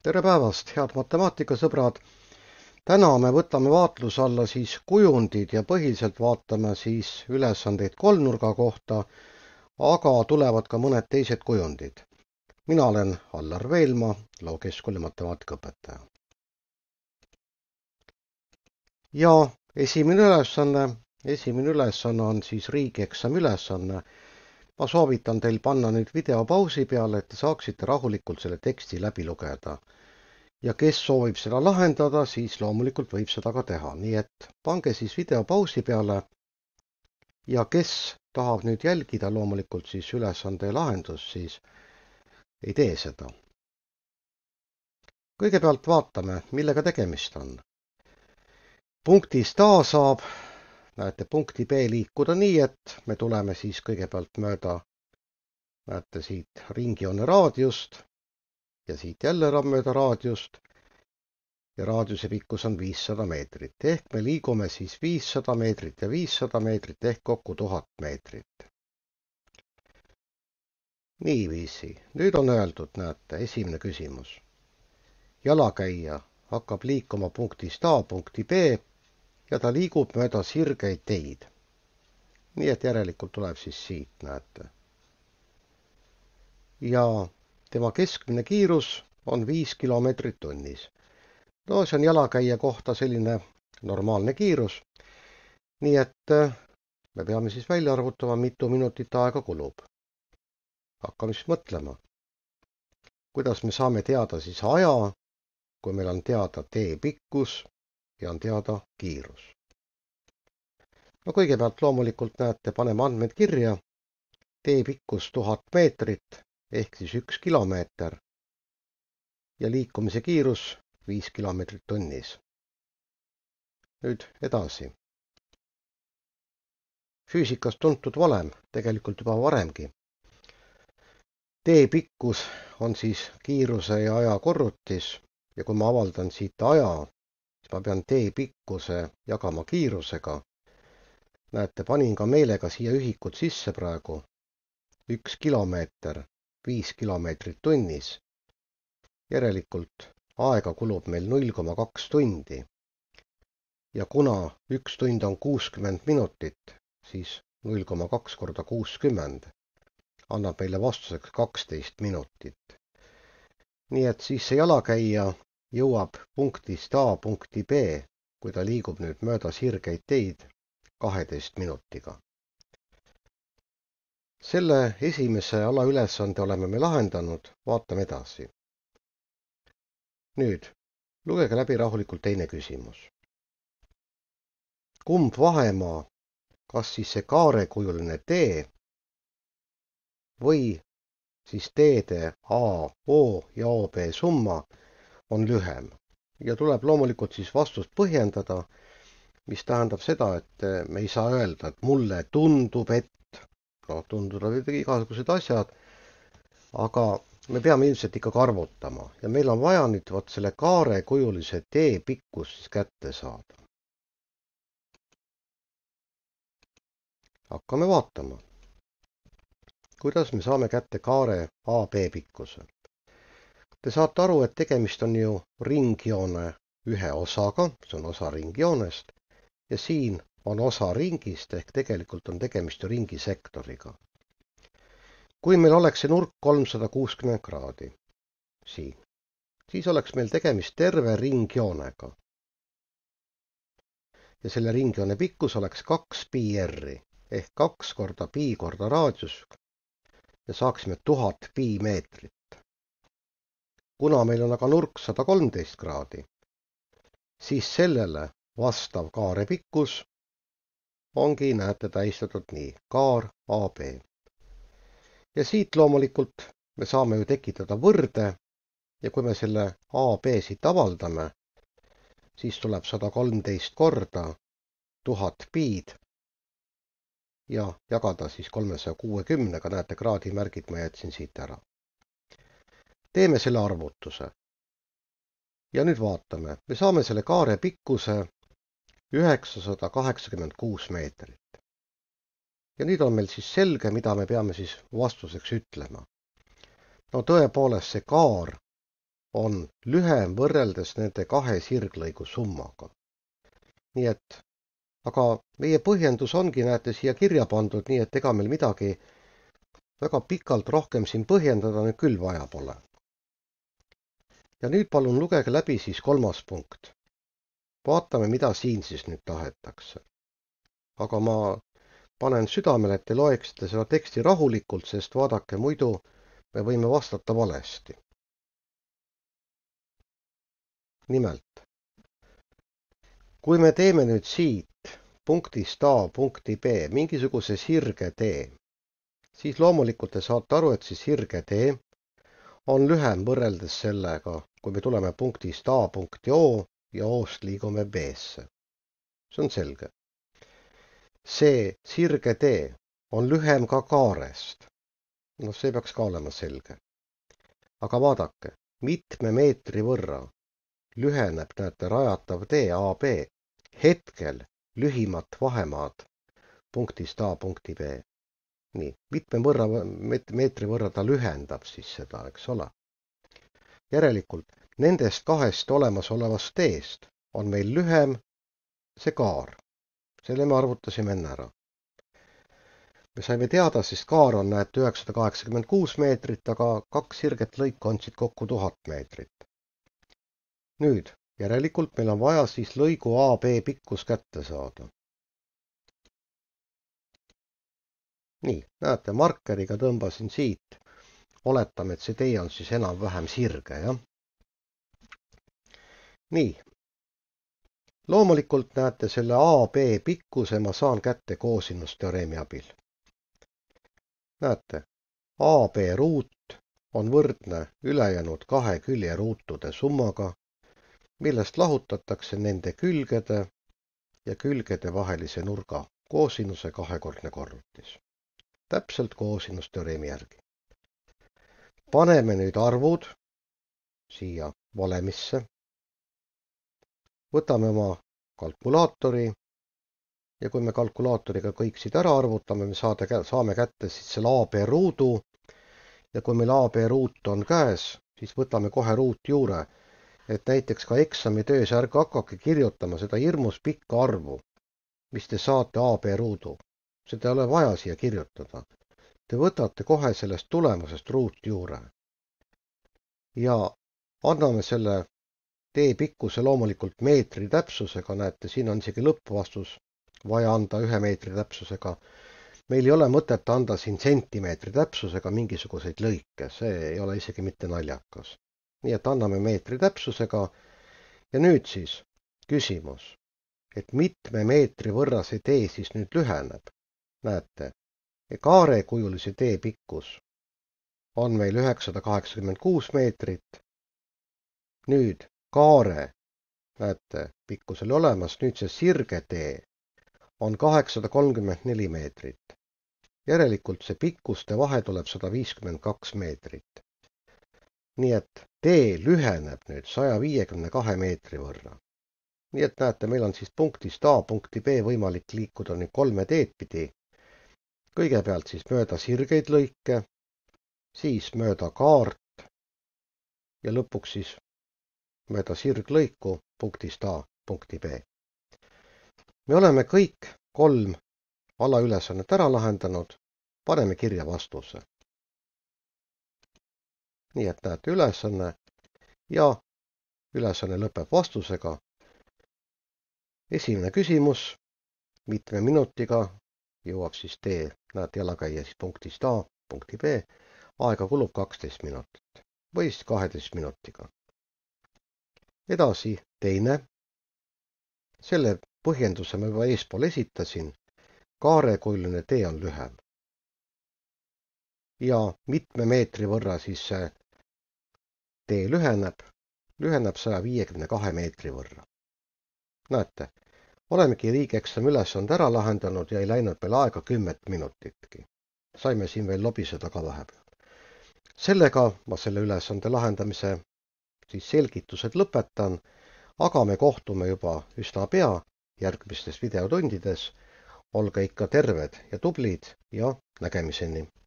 Tere päevast, head matemaatikasõbrad! Täna me võtame vaatluse alla siis kujundid ja põhiliselt vaatame siis ülesandeid kolmnurga kohta, aga tulevad ka mõned teised kujundid. Mina olen Allar Veelmaa, Lao Keskkooli matemaatikaõpetaja. Ja esimene ülesanne on siis riigieksami ülesanne. Ma soovitan teil panna nüüd video pausi peale, et te saaksite rahulikult selle teksti läbi lugeda. Ja kes soovib seda lahendada, siis loomulikult võib seda ka teha. Nii et pange siis video pausi peale ja kes tahab nüüd jälgida loomulikult siis ülesande lahendust, siis ei tee seda. Kõigepealt vaatame, millega tegemist on. Punktist A saab, näete, punkti B liikuda nii, et me tuleme siis kõigepealt mööda, näete siit ringjoone raadiust ja siit jälle mööda raadiust ja raadiuse pikkus on 500 meetrit. Ehk me liigume siis 500 meetrit ja 500 meetrit ehk kokku 1000 meetrit. Niiviisi, nüüd on öeldud, näete, esimene küsimus. Jalakäija hakkab liikuma punktist A punkti B ja ta liigub mööda sirgeid teid. Nii et järelikult tuleb siis siit, näete. Ja tema keskmine kiirus on 5 kilomeetrit tunnis. No see on jalakäija kohta selline normaalne kiirus. Nii et me peame siis välja arvutama, mitu minutit aega kulub. Hakkame siis mõtlema. Kuidas me saame teada siis aja, kui meil on teada tee pikkus ja on teada kiirus. No kõigepealt loomulikult näete, paneme andmed kirja. Tee pikkus 1000 meetrit ehk siis 1 kilomeeter ja liikumise kiirus 5 kilomeetrit tunnis. Nüüd edasi. Füüsikas tuntud valem, tegelikult juba varemgi. Tee pikkus on siis kiiruse ja aja korrutis ja kui ma avaldan siit aja, siis ma pean tee pikkuse jagama kiirusega. Näete, panin ka meelega siia ühikud sisse praegu. 1 kilomeeter, 5 kilomeetrit tunnis. Järelikult aega kulub meil 0,2 tundi. Ja kuna 1 tund on 60 minutit, siis 0,2 korda 60 annab meile vastuseks 12 minutit. Nii et siis see jalakäija jõuab punktist A punkti B, kui ta liigub nüüd mööda sirgeid teid 12 minutiga. Selle esimese alaülesande oleme me lahendanud, vaatame edasi. Nüüd, lugege läbi rahulikult teine küsimus. Kumb vahemaa, kas siis see kaarekujuline tee või siis teede AO ja OB summa on lühem? Ja tuleb loomulikult siis vastust põhjendada, mis tähendab seda, et me ei saa öelda, et mulle tundub, et tunduda võib igasugused asjad, aga me peame ilmselt ikkagi arvutama ja meil on vaja nüüd selle kaarekujulise tee pikkus siis kätte saada. Hakkame vaatama, kuidas me saame kätte kaare AB pikkuse. Te saate aru, et tegemist on ju ringjoone ühe osaga, see on osa ringjoonest, ja siin on osa ringist ehk tegelikult on tegemist ju ringisektoriga. Kui meil oleks see nurk 360 kraadi siin, siis oleks meil tegemist terve ringjoonega. Ja selle ringjoone pikkus oleks 2 pi r ehk 2 korda pi korda raadius ja saaksime 1000 pi meetrit. Kuna meil on aga nurk 113 kraadi, siis sellele vastav kaare pikkus ongi, näete, tähistatud nii, kaar AB. Ja siit loomulikult me saame ju tekitada võrde ja kui me selle AB siit avaldame, siis tuleb 113 korda 1000 piid ja jagada siis 360-ga, näete, kraadimärgid ma jätsin siit ära. Teeme selle arvutuse. Ja nüüd vaatame, me saame selle kaare pikkuse 986 meetrit. Ja nüüd on meil siis selge, mida me peame siis vastuseks ütlema. No tõepoolest see kaar on lühem võrreldes nende kahe sirglõigu summaga. Nii et, aga meie põhjendus ongi, näete, siia kirja pandud, nii et ega meil midagi väga pikalt rohkem siin põhjendada nüüd küll vaja pole. Ja nüüd palun lugege läbi siis 3. punkt. Vaatame, mida siin siis nüüd tahetakse. Aga ma panen südamele, et te loeksite seda teksti rahulikult, sest vaadake, muidu me võime vastata valesti. Nimelt, kui me teeme nüüd siit punktist A punkti B mingisuguse sirge tee, siis loomulikult te saate aru, et see sirge tee on lühem võrreldes sellega, kui me tuleme punktist A punkti O ja O-st liigume B-sse. See on selge. See sirge tee on lühem ka kaarest. No see peaks ka olema selge. Aga vaadake, mitme meetri võrra lüheneb, näete, rajatav tee AB hetkel lühimat vahemaad punktist A punkti B. Nii, mitme meetri võrra ta lühendab siis seda, eks ole. Järelikult, nendest kahest olemasolevast teest on meil lühem see kaar. Selle me arvutasime enne ära. Me saime teada, siis kaar on, näete, 986 meetrit, aga kaks sirget lõiku andsid kokku 1000 meetrit. Nüüd, järelikult meil on vaja siis lõigu AB pikkus kätte saada. Nii, näete, markeriga tõmbasin siit. Oletame, et see tee on siis enam-vähem sirge, jah? Nii. Loomulikult näete, selle AB pikkuse ma saan kätte koosinusteoreemi abil. Näete, AB ruut on võrdne ülejäänud kahe külje ruutude summaga, millest lahutatakse nende külgede ja külgede vahelise nurga koosinuse kahekordne korrutis. Täpselt koosinusteoreemi järgi. Paneme nüüd arvud siia valemisse. Võtame oma kalkulaatori ja kui me kalkulaatoriga kõik siit ära arvutame, me saame kätte siis selle AB ruudu ja kui meil AB ruut on käes, siis võtame kohe ruut juurde, et näiteks ka eksamitöös ärge hakake kirjutama seda hirmus pikka arvu, mis te saate AB ruudu. Seda ei ole vaja siia kirjutada. Te võtate kohe sellest tulemusest ruut juurde. Ja anname selle tee pikkuse loomulikult meetri täpsusega, näete, siin on isegi lõppvastus vaja anda 1 meetri täpsusega. Meil ei ole mõtet anda siin sentimeetri täpsusega mingisuguseid lõike, see ei ole isegi mitte naljakas. Nii et anname meetri täpsusega ja nüüd siis küsimus, et mitme meetri võrra see tee siis nüüd lüheneb. Näete, kaarekujulise tee pikkus on meil 986 meetrit. Nüüd kaare, näete, pikkus oli olemas, nüüd see sirge tee on 834 meetrit. Järelikult see pikkuste vahe tuleb 152 meetrit. Nii et tee lüheneb nüüd 152 meetri võrra. Nii et näete, meil on siis punktist A punkti B võimalik liikuda nüüd 3 teed pidi. Kõigepealt siis mööda sirgeid lõike, siis mööda kaart ja lõpuks siis mööda sirglõiku punktist A punkti B. Me oleme kõik 3 alaülesannet ära lahendanud, paneme kirja vastuse. Nii et näete ülesanne ja ülesanne lõpeb vastusega. Esimene küsimus, mitme minutiga jõuab siis tee, näete jalakäija siis punktist A punkti B, aega kulub 12 minutit või siis 12 minutiga. Edasi teine, selle põhjenduse ma juba eespool esitasin, kaarekujulune tee on lühem. Ja mitme meetri võrra siis see tee lüheneb 152 meetri võrra. Näete, olemegi riigieksami ülesande ära lahendanud ja ei läinud meil aega 10 minutitki. Saime siin veel lobiseda ka vahepeal. Sellega ma selle ülesande lahendamise siis selgitused lõpetan, aga me kohtume juba üsna pea järgmistes videotundides. Olge ikka terved ja tublid ja nägemiseni!